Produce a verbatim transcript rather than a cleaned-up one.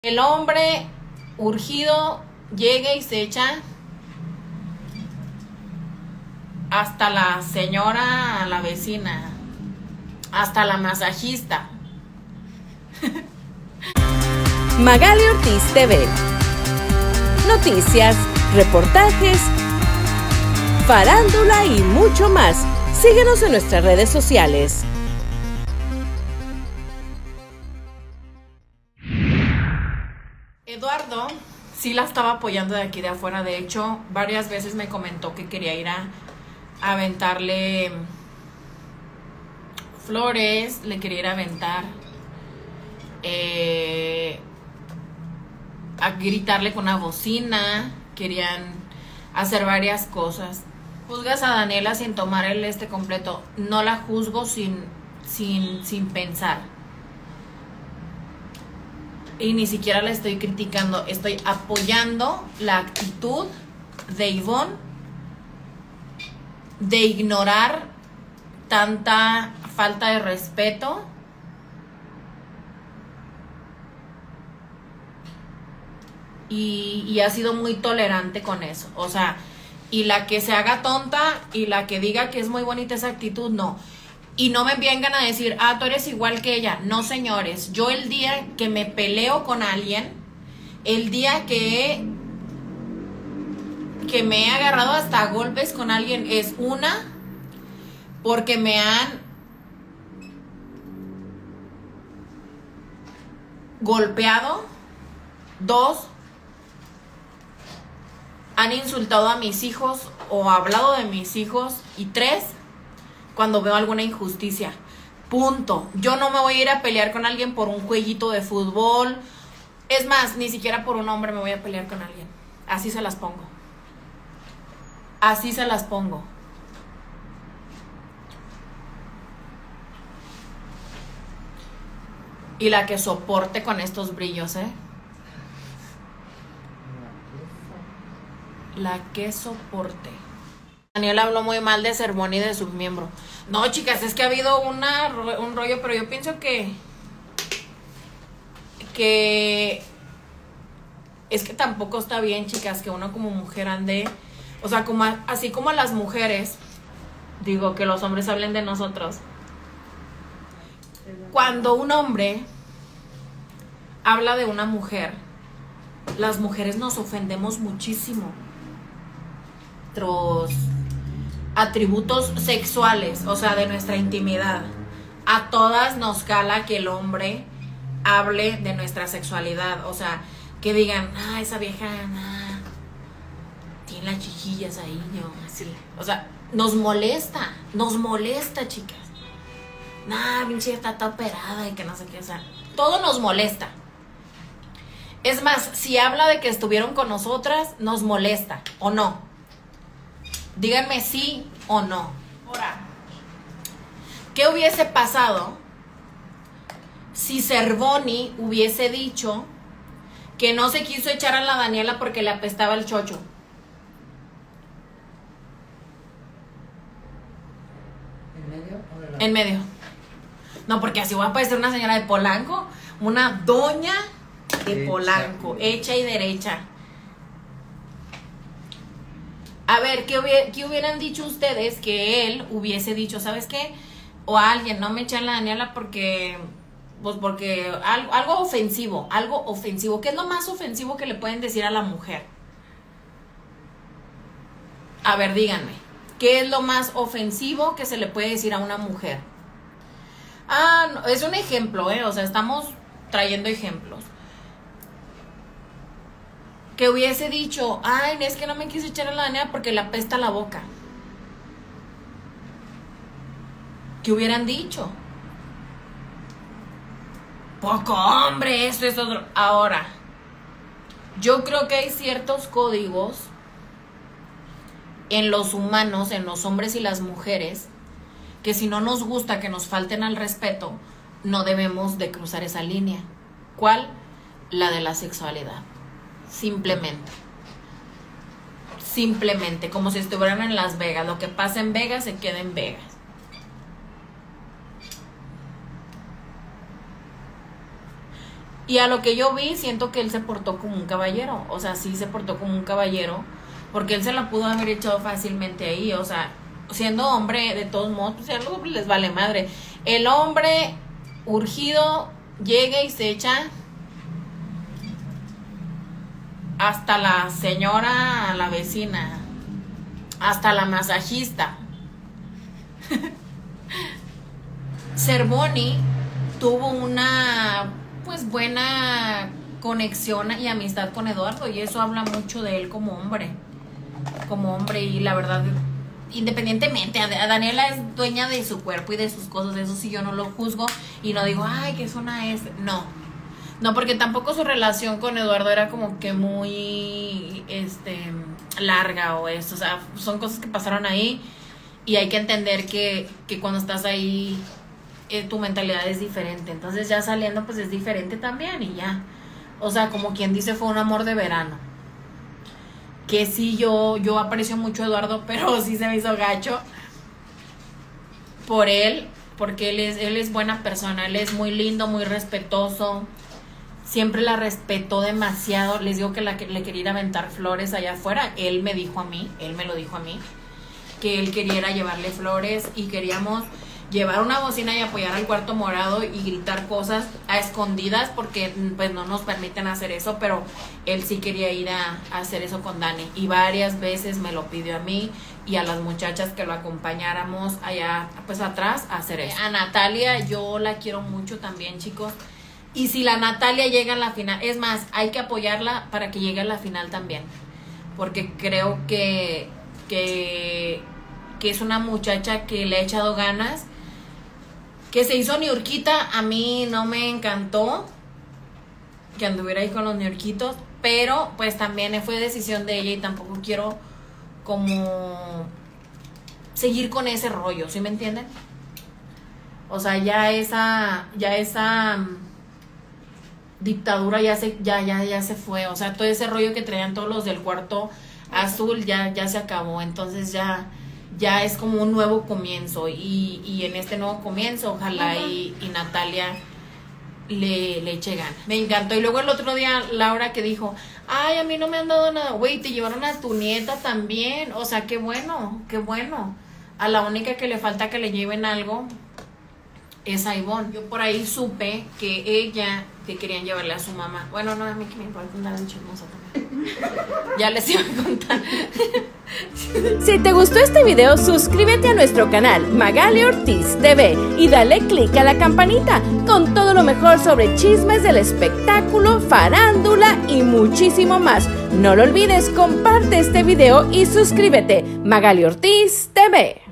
El hombre urgido llega y se echa hasta la señora, la vecina, hasta la masajista. Magali Ortiz T V. Noticias, reportajes, farándula y mucho más. Síguenos en nuestras redes sociales. Eduardo sí la estaba apoyando de aquí de afuera. De hecho, varias veces me comentó que quería ir a, a aventarle flores, le quería ir a aventar, eh, a gritarle con una bocina, querían hacer varias cosas. Juzgas a Daniela sin tomar el este completo. No la juzgo sin, sin, sin pensar. Y ni siquiera la estoy criticando, estoy apoyando la actitud de Ivonne de ignorar tanta falta de respeto y, y ha sido muy tolerante con eso. O sea, y la que se haga tonta y la que diga que es muy bonita esa actitud, no. Y no me vengan a decir, ah, tú eres igual que ella. No, señores, yo el día que me peleo con alguien, el día que, que me he agarrado hasta a golpes con alguien, es una, porque me han golpeado, dos, han insultado a mis hijos o hablado de mis hijos, y tres, cuando veo alguna injusticia. Punto. Yo no me voy a ir a pelear con alguien por un jueguito de fútbol. Es más, ni siquiera por un hombre me voy a pelear con alguien. Así se las pongo. Así se las pongo. Y la que soporte con estos brillos, ¿eh? La que soporte. Daniel habló muy mal de Cervoni y de su miembro. No, chicas, es que ha habido una, un rollo, pero yo pienso que que es que tampoco está bien, chicas, que uno como mujer ande, o sea, como así como a las mujeres, digo, que los hombres hablen de nosotros. Cuando un hombre habla de una mujer, las mujeres nos ofendemos muchísimo. Nuestros atributos sexuales, o sea, de nuestra intimidad, a todas nos cala que el hombre hable de nuestra sexualidad. O sea, que digan, ah, esa vieja, ah, tiene las chichillas ahí, yo, así. O sea, nos molesta, nos molesta, chicas. Nah, pinche está toda operada y que no sé qué, o sea, todo nos molesta. Es más, si habla de que estuvieron con nosotras, nos molesta, ¿o no? Díganme sí o no. Ahora, ¿qué hubiese pasado si Cervoni hubiese dicho que no se quiso echar a la Daniela porque le apestaba el chocho? ¿En medio o de la... En medio. No, porque así va a parecer una señora de Polanco, una doña de Polanco, hecha y derecha. A ver, ¿qué, hubiera, ¿qué hubieran dicho ustedes que él hubiese dicho? ¿Sabes qué? O a alguien, no me echen la Daniela porque, pues porque algo, algo ofensivo, algo ofensivo. ¿Qué es lo más ofensivo que le pueden decir a la mujer? A ver, díganme, ¿qué es lo más ofensivo que se le puede decir a una mujer? Ah, no, es un ejemplo, ¿eh? O sea, estamos trayendo ejemplos. Que hubiese dicho, ay, es que no me quise echar a la Daniela porque le apesta la boca. ¿Qué hubieran dicho? Poco hombre, eso es otro. Ahora, yo creo que hay ciertos códigos en los humanos, en los hombres y las mujeres, que si no nos gusta que nos falten al respeto, no debemos de cruzar esa línea. ¿Cuál? La de la sexualidad. Simplemente. Simplemente, como si estuvieran en Las Vegas. Lo que pasa en Vegas se queda en Vegas. Y a lo que yo vi, siento que él se portó como un caballero. O sea, sí se portó como un caballero. Porque él se la pudo haber echado fácilmente ahí. O sea, siendo hombre, de todos modos, pues ya luego les vale madre. El hombre urgido llega y se echa hasta la señora, la vecina, hasta la masajista. Cervoni tuvo una pues buena conexión y amistad con Eduardo, y eso habla mucho de él como hombre, como hombre. Y la verdad, independientemente, a Daniela es dueña de su cuerpo y de sus cosas, eso sí yo no lo juzgo y no digo, ay, qué zona es, no, no, porque tampoco su relación con Eduardo era como que muy, este, larga o eso, o sea, son cosas que pasaron ahí y hay que entender que, que cuando estás ahí, eh, tu mentalidad es diferente, entonces ya saliendo pues es diferente también y ya, o sea, como quien dice, fue un amor de verano. Que sí, yo, yo aprecio mucho a Eduardo, pero sí se me hizo gacho por él, porque él es, él es buena persona, él es muy lindo, muy respetuoso, siempre la respetó demasiado. Les digo que la, le quería ir a aventar flores allá afuera, él me dijo a mí, él me lo dijo a mí, que él quería ir a llevarle flores y queríamos llevar una bocina y apoyar al Cuarto Morado y gritar cosas a escondidas porque pues no nos permiten hacer eso, pero él sí quería ir a, a hacer eso con Dani y varias veces me lo pidió a mí y a las muchachas que lo acompañáramos allá pues atrás a hacer eso. A Natalia yo la quiero mucho también, chicos, y si la Natalia llega a la final, es más, hay que apoyarla para que llegue a la final también, porque creo que que, que es una muchacha que le ha echado ganas, que se hizo niurquita. A mí no me encantó que anduviera ahí con los niurquitos, pero pues también fue decisión de ella y tampoco quiero como seguir con ese rollo, ¿sí me entienden? O sea, ya esa ya esa um, dictadura ya se ya ya ya se fue, o sea, todo ese rollo que traían todos los del Cuarto Azul ya ya se acabó, entonces ya ya es como un nuevo comienzo y, y en este nuevo comienzo ojalá y, y Natalia le, le eche ganas. Me encantó. Y luego el otro día Laura que dijo, ay, a mí no me han dado nada, güey, te llevaron a tu nieta también, o sea, qué bueno, qué bueno. A la única que le falta que le lleven algo es a Ivonne. Yo por ahí supe que ella, que querían llevarle a su mamá. Bueno, no, a mí que me importa andar en chismosa también. Ya les iba a contar. Si te gustó este video, suscríbete a nuestro canal Magali Ortiz T V y dale click a la campanita con todo lo mejor sobre chismes del espectáculo, farándula y muchísimo más. No lo olvides, comparte este video y suscríbete. Magali Ortiz T V.